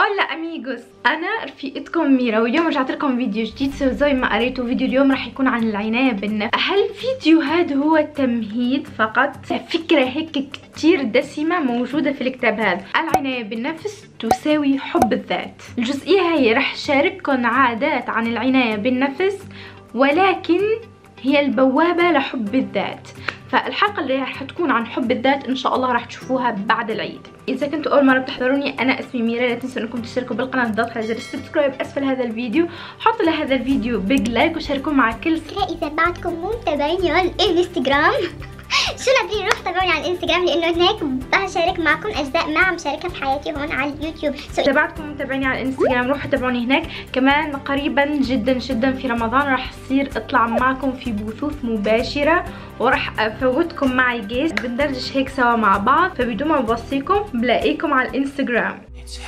هولا اميغوس، انا رفيقتكم ميرا، واليوم رجعت لكم فيديو جديد. زي ما قريتوا فيديو اليوم راح يكون عن العناية بالنفس. هالفيديو هذا هو تمهيد فقط، فكرة هيك كتير دسمة موجودة في الكتاب هذا. العناية بالنفس تساوي حب الذات. الجزئية هي راح شارككم عادات عن العناية بالنفس، ولكن هي البوابة لحب الذات. فالحلقة اللي راح تكون عن حب الذات ان شاء الله راح تشوفوها بعد العيد. اذا كنتوا اول مرة بتحضروني انا اسمي ميرا، لا تنسوا انكم تشتركوا بالقناة وتضغطوا على زر السبسكرايب اسفل هذا الفيديو، حطوا لهذا الفيديو بيج لايك وشاركوه مع كل اذا بعدكم مو متابعيني على الانستغرام شو ناطرين؟ روح تابعوني على الانستغرام، لانه هناك بشارك معكم اجزاء ما عم شاركها في حياتي هون على اليوتيوب. اذا بعدكم متابعيني على الانستغرام روحوا تابعوني هناك. كمان قريبا جدا في رمضان راح اصير اطلع معكم في بثوث مباشره، وراح افوتكم معي جيست بندردش هيك سوا مع بعض. فبدون ما بوصيكم بلاقيكم على الانستغرام.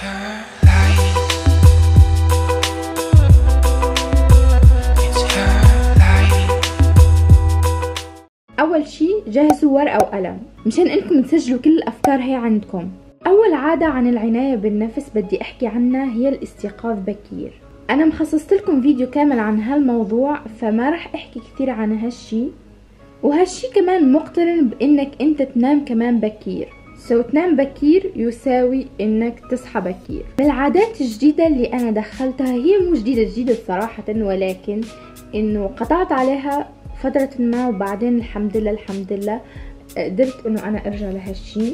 اول شي جهزوا ورقة وقلم مشان انكم تسجلوا كل الافكار هي عندكم. اول عادة عن العناية بالنفس بدي احكي عنها هي الاستيقاظ بكير. انا مخصصت لكم فيديو كامل عن هالموضوع، فما رح احكي كثير عن هالشي، وهالشي كمان مقترن بانك انت تنام كمان بكير. تنام بكير يساوي انك تصحى بكير. من العادات الجديدة اللي انا دخلتها، هي مو جديدة صراحة، ولكن انه قطعت عليها فترة ما، وبعدين الحمد لله قدرت انه انا ارجع لهالشي.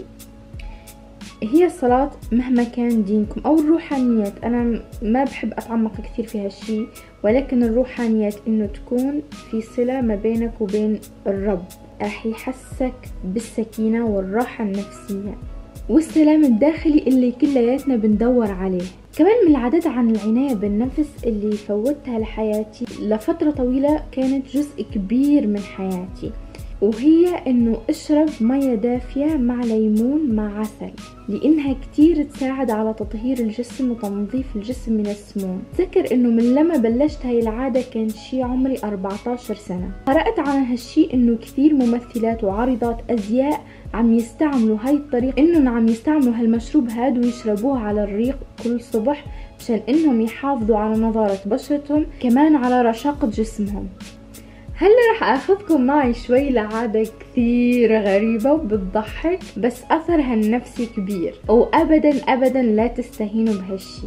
هي الصلاة مهما كان دينكم او الروحانيات. انا ما بحب اتعمق كثير في هالشي، ولكن الروحانيات انه تكون في صلة ما بينك وبين الرب، راح يحسك بالسكينة والراحة النفسية والسلام الداخلي اللي كلياتنا بندور عليه. كمان من العادات عن العناية بالنفس اللي فوتها لحياتي لفترة طويلة، كانت جزء كبير من حياتي، وهي انه اشرب مية دافية مع ليمون مع عسل، لانها كتير تساعد على تطهير الجسم وتنظيف الجسم من السموم. ذكر انه من لما بلشت هاي العادة كان شي عمري 14 سنة. قرأت عن هالشي انه كثير ممثلات وعارضات ازياء عم يستعملوا هاي الطريقة، انهم عم يستعملوا هالمشروب هاد ويشربوه على الريق كل صبح مشان انهم يحافظوا على نضارة بشرتهم، كمان على رشاقة جسمهم. هلا رح اخذكم معي شوي لعادة كثير غريبة وبتضحك، بس اثرها النفسي كبير، وابدا لا تستهينوا بهالشي.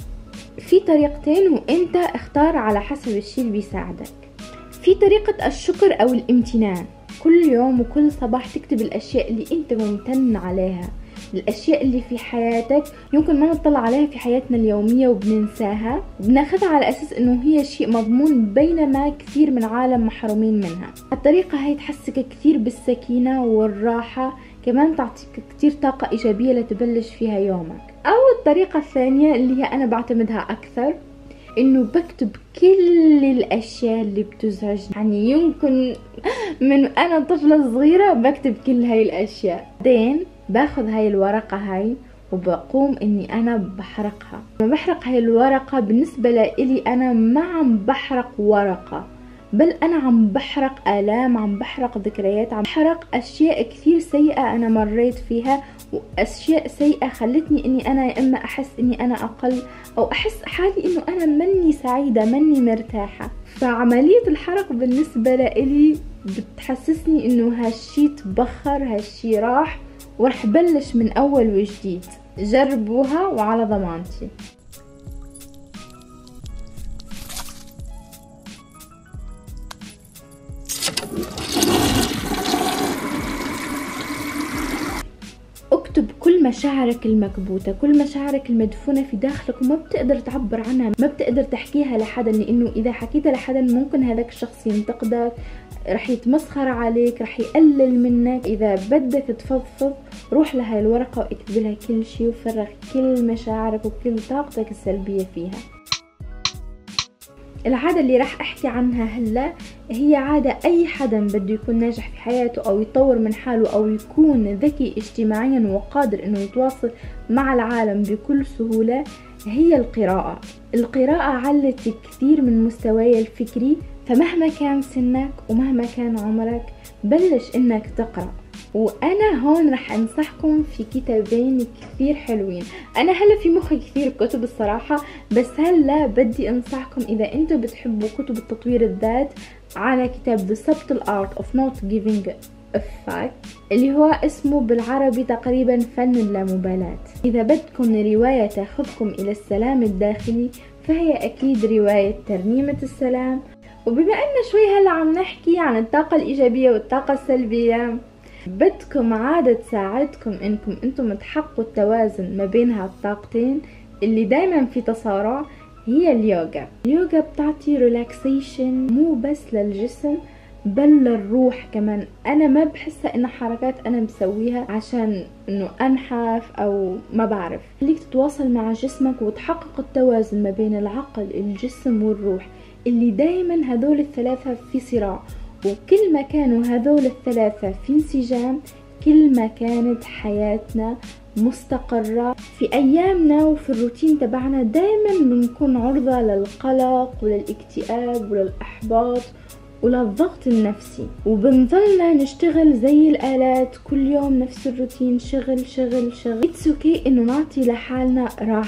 في طريقتين وانت اختار على حسب الشي اللي بيساعدك. في طريقة الشكر او الامتنان، كل يوم وكل صباح تكتب الاشياء اللي انت ممتن عليها، الاشياء اللي في حياتك يمكن ما نطلع عليها في حياتنا اليومية وبننساها، وبناخذها على اساس انه هي شيء مضمون، بينما كثير من عالم محرومين منها. الطريقة هاي تحسك كثير بالسكينة والراحة، كمان تعطيك كثير طاقة ايجابية لتبلش فيها يومك. او الطريقة الثانية اللي هي انا بعتمدها اكثر، انه بكتب كل الاشياء اللي بتزعجني، يعني يمكن من انا طفلة صغيرة بكتب كل هاي الاشياء. بعدين باخذ هاي الورقة هاي وبقوم اني انا بحرقها. لما بحرق هاي الورقة بالنسبة لإلي انا ما عم بحرق ورقة، بل انا عم بحرق آلام، عم بحرق ذكريات، عم بحرق اشياء كثير سيئة انا مريت فيها، واشياء سيئة خلتني اني انا يا اما احس اني انا اقل، او احس حالي انه انا مني سعيدة مني مرتاحة. فعملية الحرق بالنسبة لإلي بتحسسني انه هالشي تبخر، هالشي راح، ورح بلش من اول وجديد. جربوها وعلى ضمانتي. اكتب كل مشاعرك المكبوتة، كل مشاعرك المدفونة في داخلك وما بتقدر تعبر عنها، ما بتقدر تحكيها لحدا، لانه اذا حكيتها لحدا ممكن هذاك الشخص ينتقدك، رح يتمسخر عليك، رح يقلل منك. اذا بدك تفضفض روح لهاي الورقة واكتب لها كل شي، وفرغ كل مشاعرك وكل طاقتك السلبية فيها. العادة اللي راح احكي عنها هلا هي عادة اي حدا بده يكون ناجح في حياته او يطور من حاله او يكون ذكي اجتماعيا وقادر انه يتواصل مع العالم بكل سهولة، هي القراءة. القراءة علت كثير من مستواي الفكري، فمهما كان سنك ومهما كان عمرك بلش انك تقرأ. وانا هون رح انصحكم في كتابين كثير حلوين. انا هلا في مخي كثير كتب الصراحة، بس هلا بدي انصحكم اذا انتم بتحبوا كتب التطوير الذات على كتاب The Subtle Art of Not Giving a Fuck اللي هو اسمه بالعربي تقريبا فن اللامبالاة. اذا بدكم رواية تاخذكم الى السلام الداخلي فهي اكيد رواية ترنيمة السلام. وبما ان شوي هلا عم نحكي عن الطاقة الايجابية والطاقة السلبية، بدكم عادة تساعدكم انكم انتم تحققوا التوازن ما بين هالطاقتين اللي دايما في تصارع، هي اليوغا. اليوغا بتعطي ريلاكسيشن مو بس للجسم بل للروح كمان. انا ما بحسها انها حركات انا مسويها عشان انه انحف او ما بعرف، خليك تتواصل مع جسمك وتحقق التوازن ما بين العقل الجسم والروح اللي دايما هذول الثلاثة في صراع. وكل ما كانوا هذول الثلاثة في انسجام كل ما كانت حياتنا مستقرة. في أيامنا وفي الروتين تبعنا دايما بنكون عرضة للقلق وللاكتئاب وللإحباط وللضغط النفسي، وبنظلنا نشتغل زي الآلات كل يوم نفس الروتين، شغل شغل شغل. اتس اوكي انه نعطي لحالنا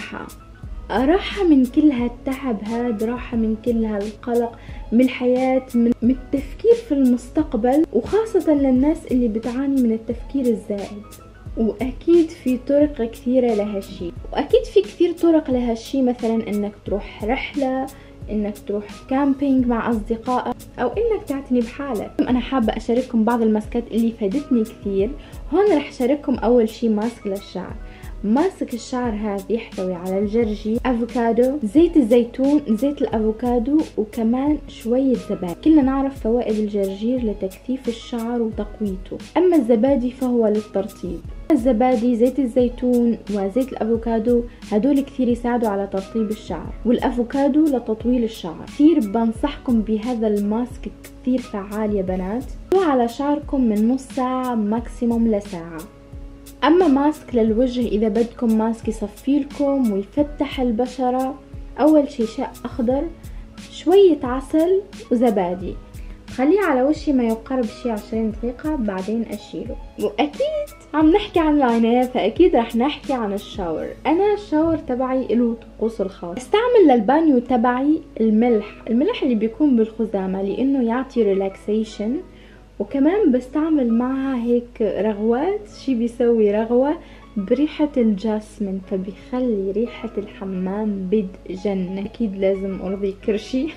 راحة من كل هالتعب هاد، راحة من كل هالقلق من الحياة، من التفكير في المستقبل، وخاصة للناس اللي بتعاني من التفكير الزائد. واكيد في طرق كثيرة لهالشي، واكيد في كثير طرق لهالشي، مثلا انك تروح رحلة، انك تروح كامبينج مع اصدقائك، او انك تعتني بحالك. انا حابة اشارككم بعض الماسكات اللي فادتني كثير. هون رح اشارككم اول شي ماسك للشعر. ماسك الشعر هذا يحتوي على الجرجير، افوكادو، زيت الزيتون، زيت الافوكادو، وكمان شوية زبادي. كلنا نعرف فوائد الجرجير لتكثيف الشعر وتقويته، اما الزبادي فهو للترطيب. الزبادي، زيت الزيتون وزيت الافوكادو هدول كثير يساعدوا على ترطيب الشعر، والافوكادو لتطويل الشعر. كثير بنصحكم بهذا الماسك، كثير فعال يا بنات. على شعركم من نص ساعة ماكسيموم لساعة. اما ماسك للوجه، اذا بدكم ماسك يصفيلكم ويفتح البشرة، اول شي شاء اخضر، شوية عسل وزبادي، خليه على وشي ما يقارب شي 20 دقيقة بعدين اشيله. واكيد عم نحكي عن العناية فاكيد رح نحكي عن الشاور. انا الشاور تبعي له طقوس الخاص. استعمل للبانيو تبعي الملح اللي بيكون بالخزامة لانه يعطي ريلاكسيشن، وكمان بستعمل معها هيك رغوات، شي بيسوي رغوة بريحة الجاسمين فبيخلي ريحة الحمام بتجنن. اكيد لازم ارضي كرشي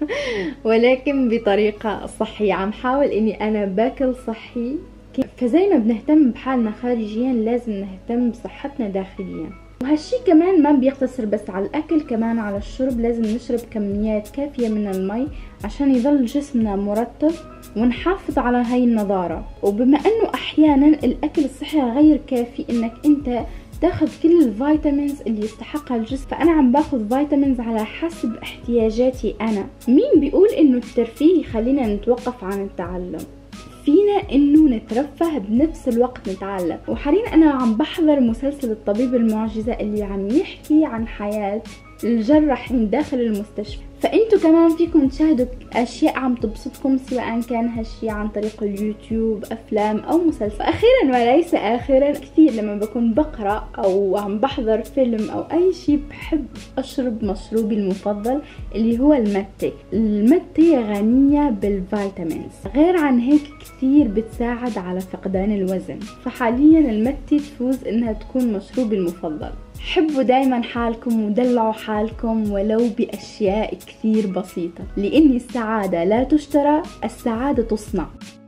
ولكن بطريقة صحية. عم حاول اني انا باكل صحي، فزي ما بنهتم بحالنا خارجيا لازم نهتم بصحتنا داخليا. وهالشي كمان ما بيقتصر بس على الاكل، كمان على الشرب. لازم نشرب كميات كافية من المي عشان يظل جسمنا مرطب ونحافظ على هاي النضارة. وبما انه احيانا الاكل الصحي غير كافي انك انت تاخذ كل الفيتامينز اللي يستحقها الجسم، فانا عم باخذ فيتامينز على حسب احتياجاتي انا. مين بيقول انه الترفيه يخلينا نتوقف عن التعلم؟ فينا انه نترفه بنفس الوقت نتعلم. وحاليا انا عم بحضر مسلسل الطبيب المعجزة اللي عم يحكي عن حياة الجراحين داخل المستشفى، فانتوا كمان فيكم تشاهدوا اشياء عم تبسطكم، سواء كان هالشي عن طريق اليوتيوب، افلام او مسلسل. اخيرا وليس اخرا، كثير لما بكون بقرا او عم بحضر فيلم او اي شي بحب اشرب مشروبي المفضل اللي هو المتة. المتة غنية بالفيتامينز، غير عن هيك كثير بتساعد على فقدان الوزن، فحاليا المتة تفوز انها تكون مشروبي المفضل. حبوا دايما حالكم ودلعوا حالكم ولو بأشياء كثير بسيطة، لأن السعادة لا تشترى، السعادة تصنع.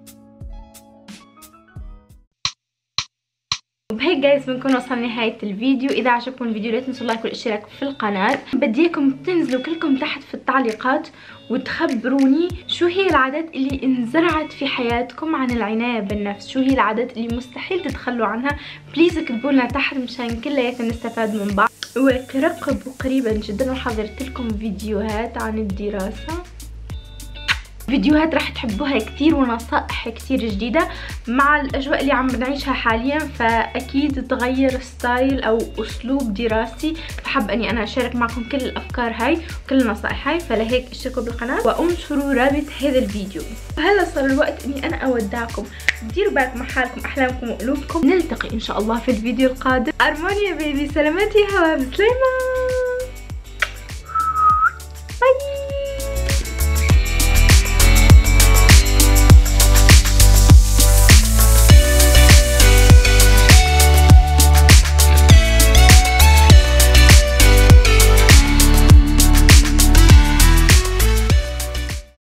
وبهيك جايز بنكون وصلنا لنهاية الفيديو. إذا عجبكم الفيديو لا تنسوا اللايك والاشتراك في القناة. بدي اياكم تنزلوا كلكم تحت في التعليقات وتخبروني شو هي العادات اللي انزرعت في حياتكم عن العناية بالنفس، شو هي العادات اللي مستحيل تتخلوا عنها. بليز اكتبوا لنا تحت مشان كلياتنا نستفاد من بعض. وترقبوا قريبا جدا وحضرت لكم فيديوهات عن الدراسة، فيديوهات راح تحبوها كثير ونصائح صحة كتير جديدة مع الأجواء اللي عم بنعيشها حاليا، فأكيد تغير ستايل أو أسلوب دراستي، فحب أني أنا أشارك معكم كل الأفكار هاي وكل النصائح هاي. فلهيك اشتركوا بالقناة وانشروا رابط هذا الفيديو. هلا صار الوقت أني أنا أودعكم، ديروا بالكم مع حالكم، أحلامكم وقلوبكم. نلتقي إن شاء الله في الفيديو القادم. أرمونيا بيبي، سلامات يا هوا، بسلامة.